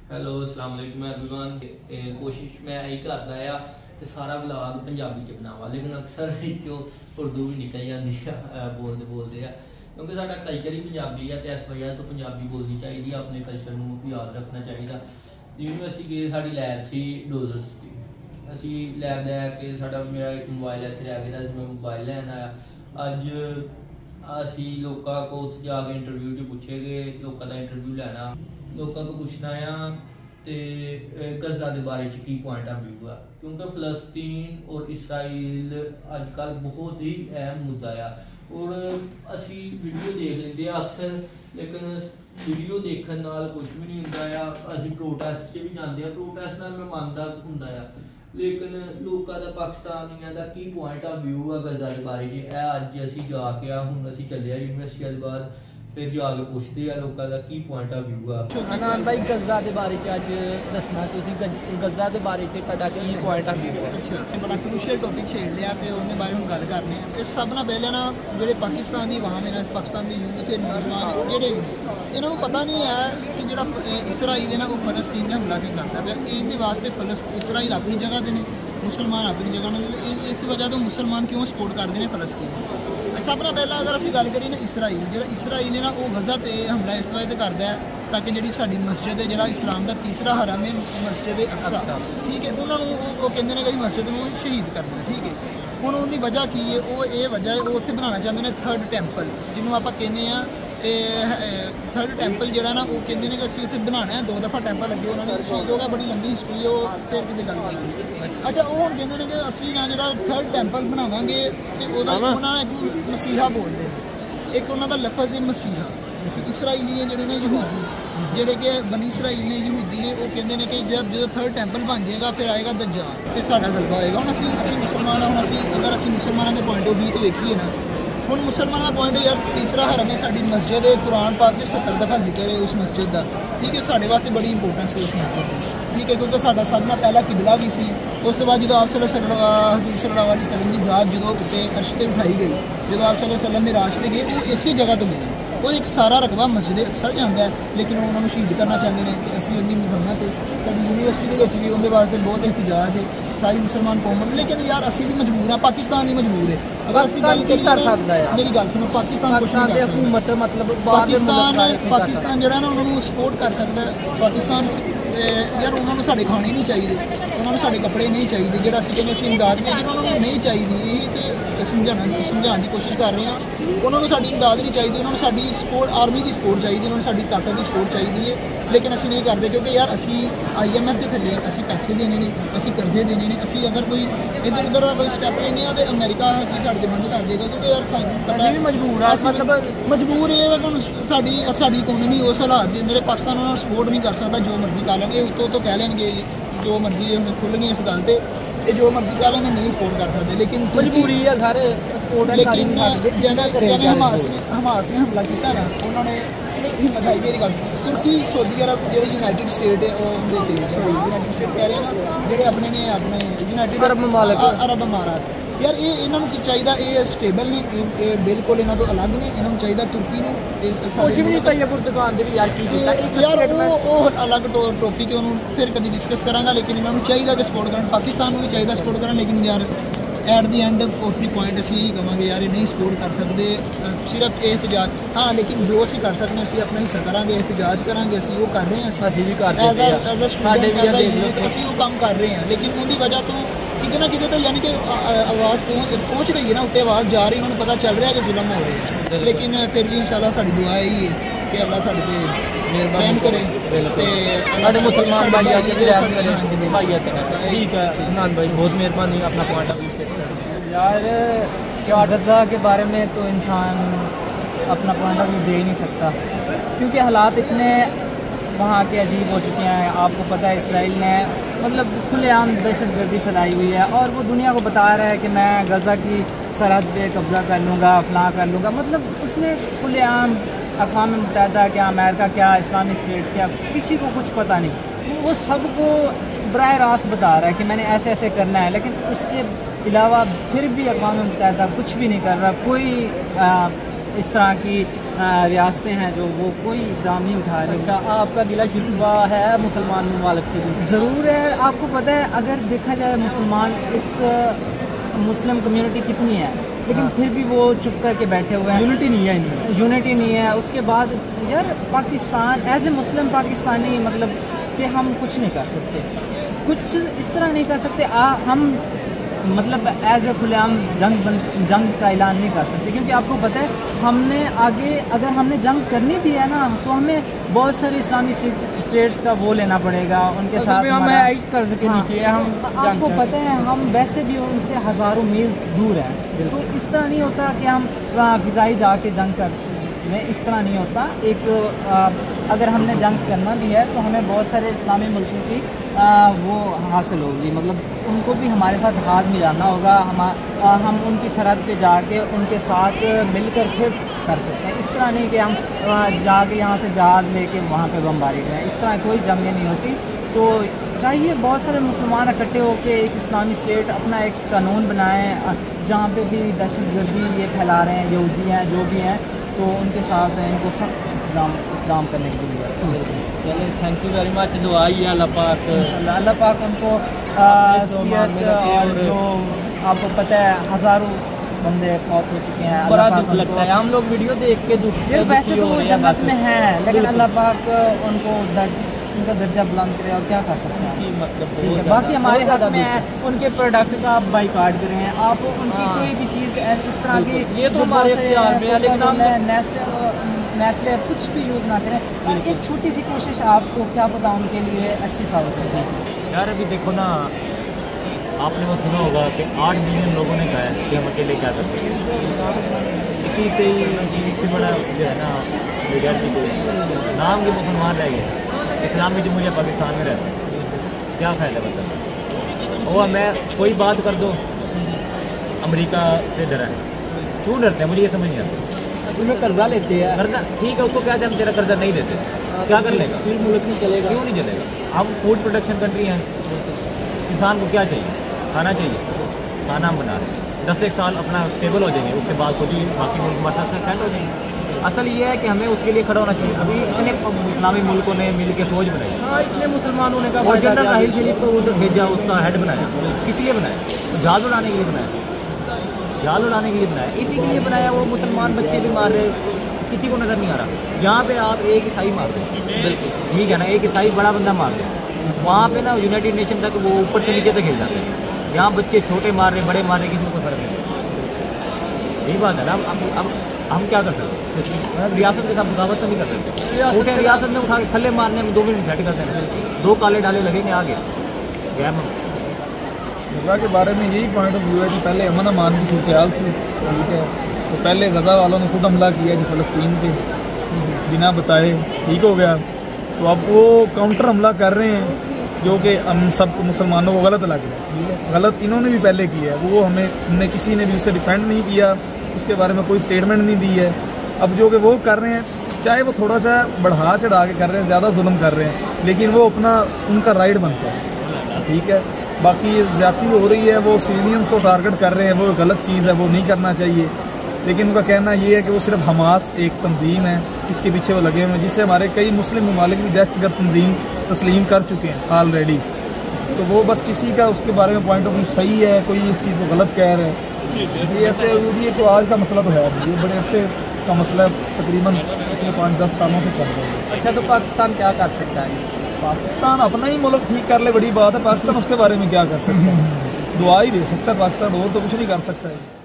Hello अस्सलाम वालेकुम everyone. कोशिश मैं यही करता है तो सारा व्लॉग पंजाबी च बनावा, लेकिन अक्सर उर्दू भी निकल जाती है बोलते बोलते क्योंकि साडा कल्चर ही पंजाबी है, तो इस वजह तो पंजाबी बोलनी चाहिए, अपने कल्चर को याद रखना चाहिए। जिवें असीं गए साडी लैब थी डोजर्स की, असीं लैब लैके साडा मेरा एक मोबाइल इत्थे रह गया, मैं मोबाइल लैन आया। अज असी लोगों को उत्थे जाके इंटरव्यू च पूछे गए, लोगों का इंटरव्यू लैना, लोगों को पूछना आ तो गज़ा के बारे की पॉइंट ऑफ व्यू है, क्योंकि फ़लस्तीन और इसराइल अजकल बहुत ही अहम मुद्दा है। और असी वीडियो देख लेंगे अक्सर, लेकिन वीडियो देखने नाल कुछ भी नहीं होता। असी प्रोटेस्ट से भी जाते हैं, प्रोटेस्ट नाल मैं मानता होंदा है, लेकिन लोगों का पाकिस्तानियों का की पॉइंट ऑफ व्यू है गज़ा के बारे में। अज असी जाके हुण असी चले यूनिवर्सिटी के बाद फिर जाके पूछते हैं लोगों का की पॉइंट ऑफ व्यू है। अनान भाई गज़ा के बारे में अज दसना, गज़ा के बारे में तुहाडा की पॉइंट ऑफ व्यू है? अच्छा, बड़ा क्रूशियल टॉपिक छेड़ लिया तो उनके बारे में गल करने। इस सब ना पहले ना जो पाकिस्तान की आवाम है ना, पाकिस्तान के यूथ है, नौजवान जोड़े भी इन्हों पता नहीं है कि जो इसराइल है ना वो फ़लस्तीन में हमला क्यों करता पाया। इनके वास्ते इसराइल अपनी जगह पर ने, मुसलमान अपनी जगह ने, इस वजह तो मुसलमान क्यों सपोर्ट करते हैं फ़लस्तीन। सब ना पहला अगर असीं गल करिए ना इसराइल, जो इसराइल है ना वो गज़ा ते हमला इस वजह करता है ताकि जी साडी मस्जिद है, जो इस्लाम का तीसरा हरम है मस्जिद अक्सा, ठीक है, उन्होंने वो कहते हैं कि मस्जिद को शहीद करना, ठीक है। हुण उनकी वजह की है, वो ये वजह है, वो उत्थे बनाना चाहते हैं थर्ड टैंपल, जिन्होंने आप कहने थर्ड टैंपल जो ना वो कहते हैं कि असीं उत्थे बनाना है। 2 दफ़ा टैंपल लगे, उन्होंने शहीद हो गया, बड़ी लंबी हिस्टरी है, वो फिर कितने गल करेंगे। अच्छा, वो हुण कहते हैं कि असीं ना जो थर्ड टैंपल बनावांगे तो उन्होंने एक मसीहा बोलते हैं, एक उन्होंने लफज है मसीहा। इसराइली है जोड़े ने यहूदी, जोड़े कि बनी इसराइल ने यहूदी ने, वो कहते हैं कि जब जो थर्ड टैंपल बन जाएगा फिर आएगा दज्जाल तो साडा गलबा होएगा। हुण असीं मुसलमान हुण अगर असीं मुसलमानों के पॉइंट ऑफ व्यू तो देखिए ना, हुण मुसलमानों का पॉइंट यार तीसरा हरम है साडी मस्जिद है, कुरान पाक से 70 दफ़ा जिक्र है उस मस्जिद का, ठीक है। साढ़े वास्ते बड़ी इंपोर्टेंस है उस मस्जिद की, ठीक है, क्योंकि साडा सब नाल पहला किबला भी सी। उस तो बाद जो आप सल्लल्लाहु अलैहि वसल्लम की ज़ात जो उत्ते अर्श ते उठाई गई, जो आप सल्लल्लाहु अलैहि वसल्लम मिराज ते गए, वो इसी जगह तो गए, वो एक सारा रकबा मस्जिद अक्सा जाता है, लेकिन उन्होंने शहीद करना चाहते हैं तो असीं उनकी मजम्मत है। साडी यूनिवर्सिटी के भी उनके वास्ते बहुत एहतजाज है, सारी मुसलमान कौम, लेकिन यार असीं भी मजबूर हाँ, पाकिस्तान ही मजबूर है। अगर असीं गल करिए, मेरी गल सुनो, पाकिस्तान कुछ नहीं कर सकता, मतलब पाकिस्तान जो है ना उन्होंने सपोर्ट कर सकता है। पाकिस्तान यार उन्होंने साढ़े खाने नहीं चाहिए, उन्होंने साढ़े कपड़े नहीं चाहिए, जो असीं कहने असीं इमदाद में उन्होंने नहीं चाहिए, यही तो समझाने की कोशिश कर रहे हैं। उन्होंने साड़ी इमदाद नहीं चाहिए, उन्होंने साड़ी सपोर्ट आर्मी की सपोर्ट चाहिए, उन्होंने साड़ी ताकत की सपोर्ट चाहिए है, लेकिन असीं नहीं करते क्योंकि यार असीं IMF के थले असीं पैसे देने ने, असीं कर्जे देने ने, असीं अगर कोई इधर उधर का कोई स्टैप लेने तो अमेरिका चीज़ साढ़े बंद कर देगा, क्योंकि यार पता है मजबूर है कि साड़ी इकोनॉमी उस हालात के अंदर पाकिस्तान उन्होंने सपोर्ट नहीं कर सकता। जो मर्जी कर लेंगे उत्तों कह लेंगे, जो मर्जी खुल गई इस गल से, ये जो मर्जी कह लेने नहीं सपोर्ट कर सकते, लेकिन मजबूरी है सारे। लेकिन जिवें हमास ने हमला किया ना, उन्होंने हिम्मत आई, मेरी गल तुर्की सऊदी अरब जो यूनाइटेड स्टेट है सॉरी यूनाइटेड स्टेट कह रहे हैं जो अपने ने अपने यूनाइटेड अरब अमारात, यार ये इन्हों चाहिए ये स्टेबल ने, ये बिल्कुल इन्हों तो अलग ने, इन्हों चाहिए तुर्की यार वो अलग टॉपिक है, उन्होंने फिर कभी डिस्कस करांगा, लेकिन इन्हों चाहिए कि सपोर्ट करन, पाकिस्तान को भी चाहिए सपोर्ट करन, लेकिन यार at the end of the point असीं यही कहांगे यार नहीं सपोर्ट कर सकते, सिर्फ एहतजाज हाँ, लेकिन जो असीं कर सकते असीं अपना हिस्सा करांगे, एहतजाज करांगे, असीं वो कर रहे हैं, एज अ स्टूडेंट असीं वो काम कर रहे हैं, लेकिन उनकी वजह तो किते ना किते तो यानी कि आवाज़ पहुँच रही है ना, उत्ते आवाज़ जा रही है, उन्होंने पता चल रहा है कि जुल्म हो रहे हैं, लेकिन फिर भी इंशाल्लाह साडी दुआ यही है कि अल्लाह साडे ते रहम करे ते मुसलमान ठीक है। सुनान भाई बहुत मेहरबानी, अपना पॉइंट ऑफ व्यू। यार गज़ा के बारे में तो इंसान अपना पॉइंट ऑफ व्यू दे ही नहीं सकता, क्योंकि हालात इतने वहाँ के अजीब हो चुके हैं। आपको पता है इसराइल ने मतलब खुलेआम दहशत गर्दी फैलाई हुई है, और वो दुनिया को बता रहा है कि मैं गज़ा की सरहद पे कब्ज़ा कर लूँगा, फलां कर लूँगा, मतलब उसने खुलेआम अक़वाम मुत्तहिदा क्या, अमेरिका क्या, इस्लामिक स्टेट्स क्या, किसी को कुछ पता नहीं, वो सबको बराह रास्त बता रहा है कि मैंने ऐसे ऐसे करना है, लेकिन उसके अलावा फिर भी अक़वाम मुत्तहिदा कुछ भी नहीं कर रहा, कोई इस तरह की ریاستیں ہیں جو وہ کوئی اقدام نہیں اٹھا رہی. اچھا آپ کا گلہ شکوہ ہے مسلمان ممالک سے بھی؟ ضرور ہے. آپ کو پتہ ہے اگر دیکھا جائے مسلمان اس مسلم کمیونٹی کتنی ہے لیکن پھر بھی وہ چپ کر کے بیٹھے ہوئے ہیں. یونٹی نہیں ہے ان میں. یونٹی نہیں ہے. اس کے بعد یار Pakistan is a Muslim Pakistani مطلب کہ ہم کچھ نہیں کر سکتے, کچھ اس طرح نہیں کر سکتے. ہم مطلب ایز اے کھلے عام جنگ کا اعلان نہیں کر سکتے کیونکہ آپ کو پتہ ہے ہم نے آگے اگر ہم نے جنگ کرنی بھی ہے نا تو ہمیں بہت سارے اسلامی اسٹیٹس کا وہ لینا پڑے گا ان کے ساتھ. قرض کے نیچے ہم آپ کو پتہ ہے ہم ویسے بھی ان سے ہزاروں میل دور ہیں. تو اس طرح نہیں ہوتا کہ ہم فضائی جا کے جنگ کر میں, اس طرح نہیں ہوتا. ایک اگر ہم نے جنگ کرنا بھی ہے تو ہمیں بہت سارے اسلامی ملکوں کی وہ حاصل ہوگی, مطلب ان کو بھی ہمارے ساتھ ہاتھ ملانا ہوگا. ہم ان کی سرحد پہ جا کے ان کے ساتھ مل کر پھر کر سکتے ہیں. اس طرح نہیں کہ ہم جا کے یہاں سے جہاز لے کے وہاں پہ بمباری کریں. اس طرح کوئی جنگیں نہیں ہوتی. تو چاہیے بہت سارے مسلمان اکٹھے ہو کے ایک اسلامی اسٹیٹ اپنا ایک قانون بنائیں جہاں پہ بھی دہشت گردی یہ پھیلا رہے ہیں یہودی ہیں جو بھی ہیں تو ان کے ساتھ ان کو سخت اقدام کرنے کی ضرورت ہے. چلے تھینک یو ویری مچ. دعا ہی ہے اللہ پاک انشاءاللہ اللہ پاک ان کو صحت اور جو آپ کو پتہ ہے ہزاروں بندے فوت ہو چکے ہیں. بڑا دکھ لگتا ہے ہم لوگ ویڈیو دیکھ کے دکھ. یار ویسے تو وہ جنت میں ہیں لیکن اللہ پاک ان کو ان کا درجہ بلند کرے اور کیا کر سکتے ہیں. مطلب باقی ہمارے حق میں ہے ان کے پروڈکٹ کا آپ بائیکاٹ کریں. آپ ان کی کوئی بھی چیز اس طرح کی یہ تو ہمارے اختیار میں ہے لیکن ہم نیسلے کچھ بھی یوز نہ کریں. ایک چھوٹی سی کوشش آپ کو کیا پتا ان کے لیے اچھی ثابت ہوگی. یار ابھی دیکھو نا آپ نے وہ سنا ہوگا کہ 8 ملین لوگوں نے کہا ہے کہ ہم اکیلے کیا کر سکتے ہیں. اسی سے ہی اس سے بڑا جو ہے نا میجارٹی کو نام کے مسلمان رہ گئے. اسلامی جمہوریہ پاکستان میں رہتے ہیں, کیا فائدہ بتا. اور میں کوئی بات کر دو امریکہ سے ڈرا ہے. کیوں ڈرتے ہیں مجھے یہ سمجھ نہیں آتا. اصل میں قرضہ لیتے ہیں. قرضہ ٹھیک ہے اس کو کہتے ہیں ہم تیرا قرضہ نہیں دیتے, کیا کر لے گا. پھر ملک نہیں چلے گا. کیوں نہیں چلے گا. ہم فوڈ پروڈکشن کنٹری ہیں. انسان کو کیا چاہیے, کھانا چاہیے. کھانا ہم بنا رہے ہیں. 10 سال اپنا اسٹیبل ہو جائیں گے, اس کے بعد خود ہی باقی ملک ہمارے ساتھ سینڈ ہو جائیں گے. اصل یہ ہے کہ ہمیں اس کے لیے کھڑا ہونا چاہیے. ابھی اتنے اسلامی ملکوں نے مل کے فوج بنائی. ہاں اتنے مسلمانوں نے اور جنرل راحیل شریف کو ادھر بھیجا, اس کا ہیڈ بنایا. کس لیے بنایا؟ جہاز اڑانے کے لیے بنایا. جہاز اڑانے کے لیے بنایا. اسی کے لیے بنایا. وہ مسلمان بچے بھی مار رہے, کسی کو نظر نہیں آ رہا. یہاں پہ آپ ایک عیسائی مار دیں, بالکل ٹھیک ہے نا, ایک عیسائی بڑا بندہ مار دیں, وہاں پہ نا یونائٹیڈ نیشن تک وہ اوپر سے نیچے تک گر جاتے ہیں. یہاں بچے چھوٹے مار رہے, بڑے مار رہے, کسی کو فرق نہیں. یہی بات ہے نا. اب ہم کیا کر سکتے ہیں؟ ریاست کے ساتھ بغاوت تو نہیں کر سکتے. اٹھے ریاست میں اٹھا کے کھلے مارنے میں 2 منٹ سیٹ کرتے ہیں. 2 کالے ڈالے لگیں گے آگے. غزہ کے بارے میں یہی پوائنٹ آف ویو ہے کہ پہلے امن امان کی صورتحال تھی, ٹھیک ہے, تو پہلے غزہ والوں نے خود حملہ کیا جی فلسطین پہ بنا بتائے, ٹھیک ہو گیا. تو اب وہ کاؤنٹر حملہ کر رہے ہیں جو کہ ہم سب مسلمانوں کو غلط لگ رہا ہے. ٹھیک ہے, غلط انہوں نے بھی پہلے کیا ہے. وہ ہمیں کسی نے بھی اسے ڈیفینڈ نہیں کیا, اس کے بارے میں کوئی اسٹیٹمنٹ نہیں دی ہے. اب جو کہ وہ کر رہے ہیں, چاہے وہ تھوڑا سا بڑھا چڑھا کے کر رہے ہیں, زیادہ ظلم کر رہے ہیں, لیکن وہ اپنا ان کا رائٹ بنتا ہے. ٹھیک ہے, باقی زیادتی ہو رہی ہے, وہ سویلینس کو ٹارگٹ کر رہے ہیں, وہ غلط چیز ہے, وہ نہیں کرنا چاہیے. لیکن ان کا کہنا یہ ہے کہ وہ صرف حماس ایک تنظیم ہے, اس کے پیچھے وہ لگے ہوئے ہیں, جسے ہمارے کئی مسلم ممالک بھی دہشت گرد تنظیم تسلیم کر چکے ہیں آلریڈی. تو وہ بس کسی کا اس کے بارے میں پوائنٹ آف ویو صحیح ہے, کوئی اس چیز کو غلط کہہ رہے ہیں. یہ ایسے یہ تو آج کا مسئلہ تو ہے, یہ بڑے عرصے کا مسئلہ تقریباً پچھلے 5-10 سالوں سے چل رہا ہے. اچھا تو پاکستان کیا کر سکتا ہے؟ پاکستان اپنا ہی ملک ٹھیک کر لے, بڑی بات ہے. پاکستان اس کے بارے میں کیا کر سکتا ہے؟ دعا ہی دے سکتا ہے پاکستان, اور تو کچھ نہیں کر سکتا ہے.